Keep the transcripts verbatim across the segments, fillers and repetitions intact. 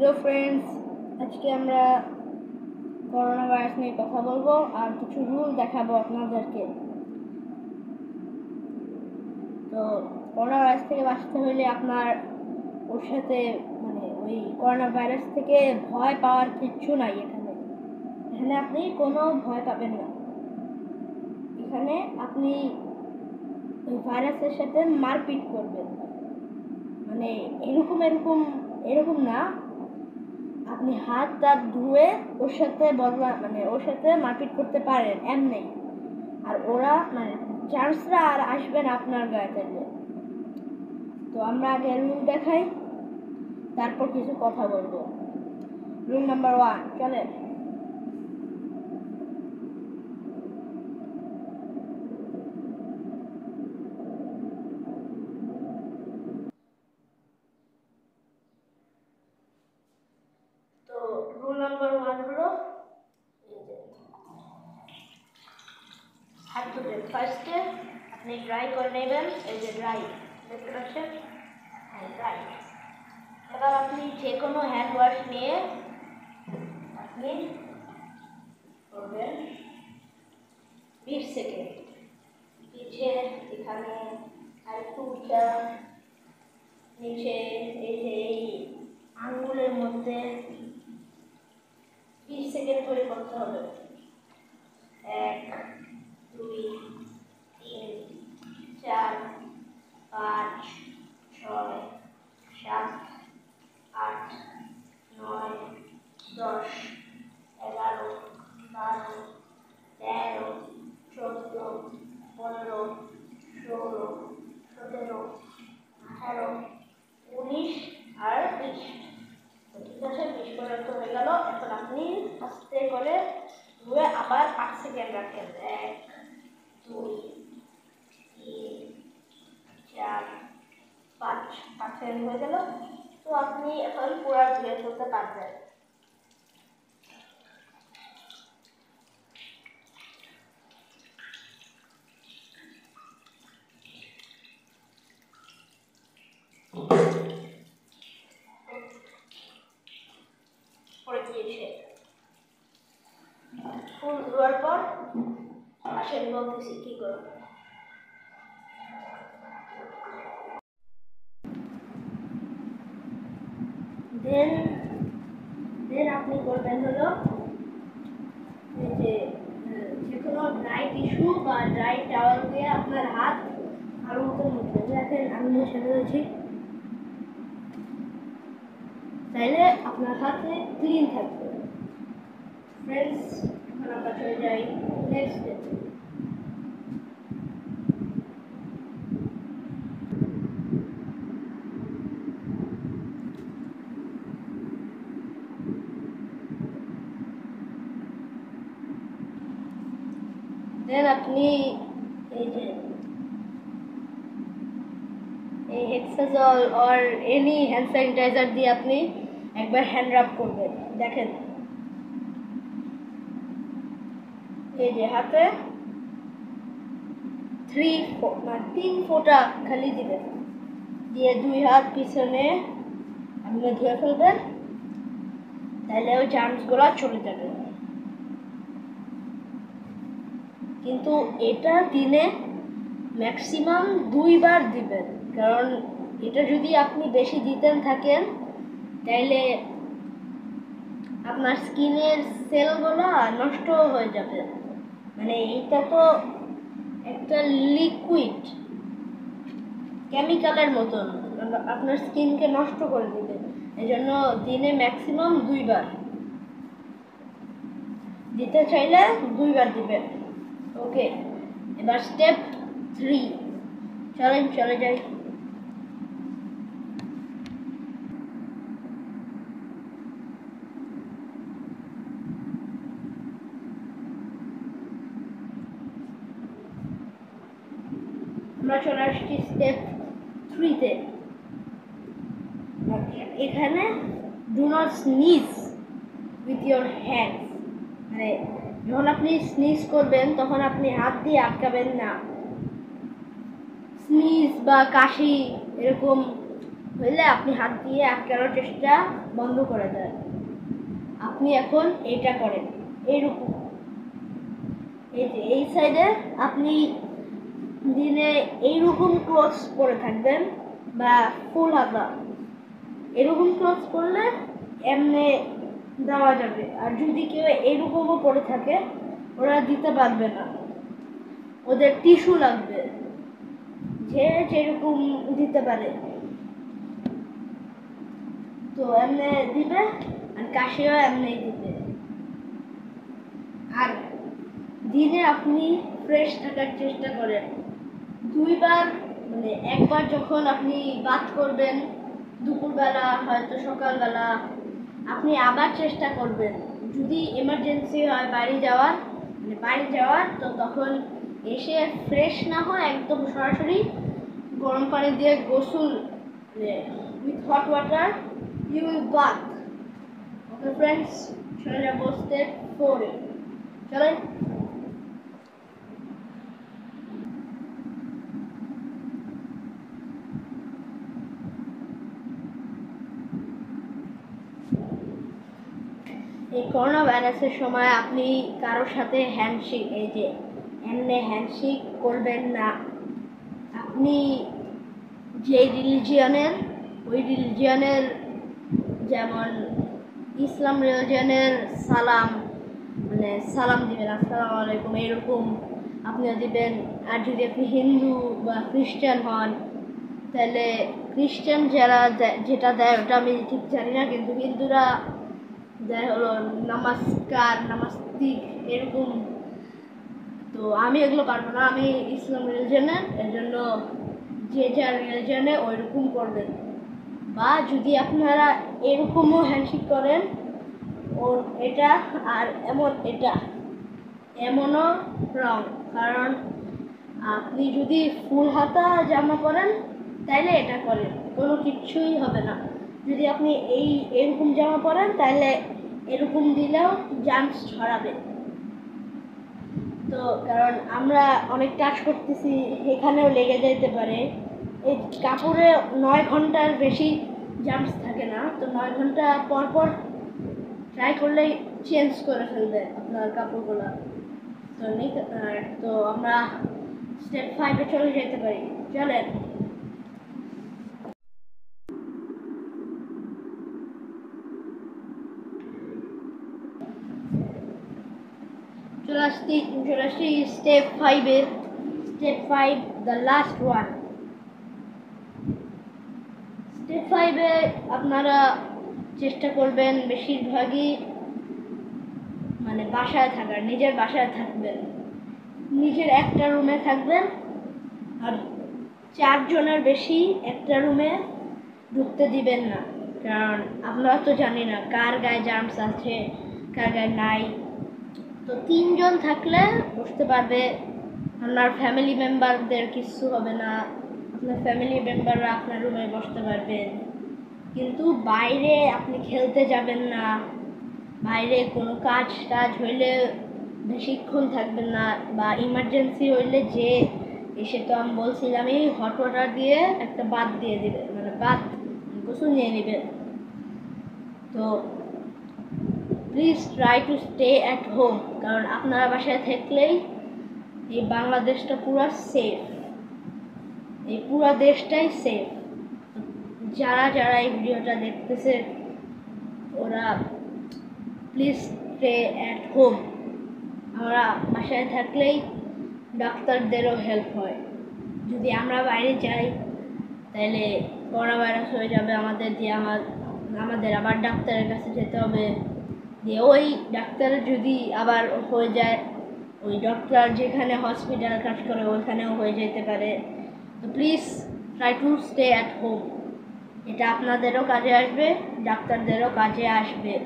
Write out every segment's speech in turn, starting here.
Hello friends, আজকে আমরা corona virus নিয়ে কথা বলবো আর কিছু রুল দেখাবো আপনাদেরকে। তো করোনা ভাইরাস থেকে বাঁচতে হলে আপনার ওর সাথে মানে ওই করোনা ভাইরাস থেকে ভয় পাওয়ার কিচ্ছু নাই। এখানে এখানে আপনি কোনো ভয় পাবেন না। এখানে আপনি ওই ভাইরাসের সাথে মারপিট করবেন, মানে এরকম এরকম এরকম না, আপনি হাত টাত ধুয়ে ওর সাথে বদলা মানে ওর সাথে মারপিট করতে পারেন এমনি। আর ওরা মানে চান্সরা আর আসবে না আপনার গায়ে থেকে। তো আমরা আগে রুল দেখাই, তারপর কিছু কথা বলবো। রুল নাম্বার ওয়ান, চলে। তো রুল নাম্বার ওয়ান হলো হাত ধুবেন। ফার্স্টে আপনি ড্রাই করে নেবেন, এই যে ড্রাই দেখতে পাচ্ছেন, হ্যাঁ ড্রাই। এবার আপনি যে কোনো হ্যান্ড ওয়াশ নিয়ে আপনি করবেন বিশ সেকেন্ড। পিছে এখানে আর একটু উঠা নিচে এই যে এই আঙ্গুলের মধ্যে বিশ সেকেন্ড করে করতে হবে। এক, দুই, তিন, চার, পাঁচ, ছয়, সাত, আট, নয়, দশ, এগারো, বারো, তেরো, চোদ্দ, পনেরো, ষোলো, সতেরো, আঠারো, উনিশ আর বিশ। ঠিক আছে, বিশ পর্যন্ত হয়ে গেল। এখন আপনি আস্তে করে ধুয়ে আবার পাঁচ সেকেন্ড রাখেন। এক, দুই, তিন, চার, পাঁচ পাঁচ সেকেন্ড হয়ে গেল। তো আপনি এখন পুরো ধুয়ে ফেলতে পারবেন। পরে দিয়েছে ফুল ধোয়ার পর আসেন বলতেছি কি করব। দেন দেন আপনি করবেন হলো এই যে যে কোনো ড্রাই টিস্যু বা ড্রাই টাওয়াল দিয়ে আপনার হাত ভালো মতো মুছবেন। দেখেন আমি মুছে দিয়েছি, তাইলে আপনার হাতে ক্লিন থাকবে। ফ্রেন্ডস, এখন আমরা চলে যাই নেক্সট স্টেপে। দেন আপনি এই যে এই Hexisol or any hand sanitiser দিয়ে আপনি একবার হ্যান্ড রাব করবেন। দেখেন এই যে হাতে থ্রি মানে তিন ফোঁটা খালি দিবেন, দিয়ে দুই হাত পিছনে আপনি ধুয়ে ফেলবেন, তাহলে ওই জার্মসগুলো চলে যাবে। কিন্তু এটা দিনে ম্যাক্সিমাম দুইবার দিবেন, কারণ এটা যদি আপনি বেশি দিতেন থাকেন তাইলে আপনার স্কিনের সেলগুলো নষ্ট হয়ে যাবে। মানে এটা তো একটা লিকুইড কেমিক্যালের মতন, আপনার স্কিনকে নষ্ট করে দেবে। এই জন্য দিনে ম্যাক্সিমাম দুইবার দিতে চাইলে দুইবার দিবেন। ওকে, এবার স্টেপ থ্রি, চলেন চলে যাই। আমরা চলে আসছি স্টেপ থ্রিতে। এখানে do not sneeze with your hands, মানে যখন আপনি স্নিজ করবেন তখন আপনি হাত দিয়ে আটকাবেন না। স্নিজ বা কাশি এরকম হইলে আপনি হাত দিয়ে আটকানোর চেষ্টা বন্ধ করে দেন। আপনি এখন এইটা করেন, এইরকম এই যে এই সাইডে আপনি দিনে এইরকম ক্লোথস পরে থাকবেন বা ফুল হাতা, এরকম ক্লোথস পরলে এমনি দেওয়া যাবে। আর যদি কেউ এরকমও পরে থাকে ওরা দিতে পারবে না, ওদের টিস্যু লাগবে, যে যেরকম দিতে পারে। তো এমনি দিবে আর কাশিও এমনি দিবে। আর দিনে আপনি ফ্রেশ থাকার চেষ্টা করেন দুইবার, মানে একবার যখন আপনি বাথ করবেন দুপুরবেলা, হয়তো সকালবেলা আপনি আবার চেষ্টা করবেন যদি এমার্জেন্সি হয় বাড়ি যাওয়ার, মানে বাড়ি যাওয়ার তো তখন এসে ফ্রেশ না হয় একদম সরাসরি গরম পানি দিয়ে গোসল, with hot water you will bath. Okay friends, চলে যাবো স্টেপ ফোরে। চলেন। এই করোনা ভাইরাসের সময় আপনি কারোর সাথে হ্যান্ডশেক, এই যে এমনি হ্যান্ডশেক করবেন না। আপনি যে রিলিজিয়নের, ওই রিলিজিয়নের, যেমন ইসলাম রিলিজিয়নের সালাম, মানে সালাম দিবেন আসসালামু আলাইকুম এরকম আপনিও দিবেন। আর যদি আপনি হিন্দু বা খ্রিস্টান হন তাহলে খ্রিস্টান যারা যেটা দেয় ওটা আমি ঠিক জানি না, কিন্তু হিন্দুরা দেয় হলো নমস্কার, নমস্তিক এরকম। তো আমি এগুলো পারবো না, আমি ইসলাম রিলিজনের, এর জন্য যে যার রিলিজনে ওই রকম করবেন। বা যদি আপনারা এরকমও হ্যান্ডশেক করেন ও এটা আর এমন এটা এমনও রং, কারণ আপনি যদি ফুল হাতা জামা পরেন তাইলে এটা করেন, কোনো কিছুই হবে না। যদি আপনি এই এরকম জামা পরেন তাহলে এরকম দিলেও জার্মস ছড়াবে। তো কারণ আমরা অনেক কাজ করতেছি, এখানেও লেগে যেতে পারে। এই কাপড়ে নয় ঘন্টার বেশি জার্মস থাকে না, তো নয় ঘন্টা পর পর ট্রাই করলেই চেঞ্জ করে ফেলবে আপনার কাপড়গুলো। তো তো আমরা স্টেপ ফাইভে চলে যেতে পারি। চলেন। চলে আসছি চলে আসছি স্টেপ ফাইভে। Step five, the last one. Step ফাইভে আপনারা চেষ্টা করবেন বেশিরভাগই মানে বাসায় থাকার, নিজের বাসায় থাকবেন, নিজের একটা রুমে থাকবেন। আর চারজনের বেশি একটা রুমে ঢুকতে দিবেন না, কারণ আমরা তো জানি না কার গায়ে জার্মস আছে কার গায়ে নাই। তো তিনজন থাকলে বসতে পারবে, আপনার ফ্যামিলি মেম্বারদের কিছু হবে না, আপনার ফ্যামিলি মেম্বাররা আপনার রুমে বসতে পারবেন। কিন্তু বাইরে আপনি খেলতে যাবেন না, বাইরে কোনো কাজ টাজ হইলে বেশিক্ষণ থাকবেন না, বা ইমার্জেন্সি হইলে যে এসে, তো আমি বলছিলাম এই হট ওয়াটার দিয়ে একটা বাথ দিয়ে দিবে, মানে বাথ গোসল নিয়ে নেবেন। তো please try to stay at home, কারণ আপনারা বাসায় থাকলেই এই বাংলাদেশটা পুরো সেফ, এই পুরো দেশটাই সেফ। যারা যারা এই ভিডিওটা দেখতেছে ওরা প্লিজ স্টে অ্যাট হোম। আমরা বাসায় থাকলেই ডাক্তারদেরও হেল্প হয়। যদি আমরা বাইরে যাই তাহলে করোনা ভাইরাস হয়ে যাবে আমাদের, দিয়ে আমার আমাদের আবার ডাক্তারের কাছে যেতে হবে, দিয়ে ওই ডাক্তারের যদি আবার হয়ে যায়, ওই ডক্টর যেখানে হসপিটাল কাজ করে ওইখানেও হয়ে যেতে পারে। তো please try to stay at home. এটা আপনাদেরও কাজে আসবে, ডাক্তারদেরও কাজে আসবে।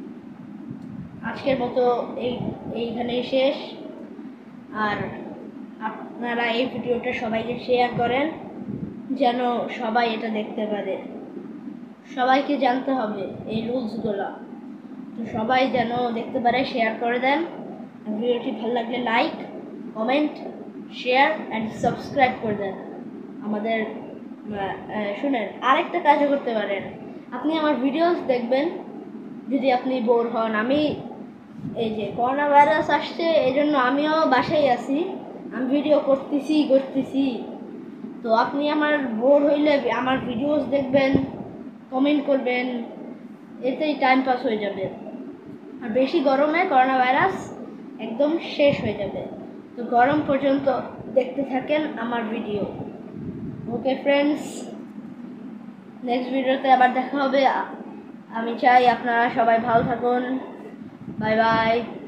আজকের মতো এই এইখানেই শেষ। আর আপনারা এই ভিডিওটা সবাইকে শেয়ার করেন যেন সবাই এটা দেখতে পারে, সবাইকে জানতে হবে এই রুলসগুলো। তো সবাই যেন দেখতে পারে, শেয়ার করে দেন। ভিডিওটি ভালো লাগলে like, comment, share and subscribe করে দেন আমাদের শুনেন, আরেকটা কাজও করতে পারেন। আপনি আমার ভিডিওস দেখবেন যদি আপনি বোর হন। আমি এই যে করোনা ভাইরাস আসছে এই জন্য আমিও বাসায় আছি, আমি ভিডিও করতেছি করতেছি তো আপনি আমার বোর হইলে আমার ভিডিওস দেখবেন, কমেন্ট করবেন, এতেই টাইম পাস হয়ে যাবে। আর বেশি গরমে করোনা ভাইরাস একদম শেষ হয়ে যাবে। তো গরম পর্যন্ত দেখতে থাকেন আমার ভিডিও। ওকে ফ্রেন্ডস, নেক্সট ভিডিওতে আবার দেখা হবে। আমি চাই আপনারা সবাই ভালো থাকুন। Bye by.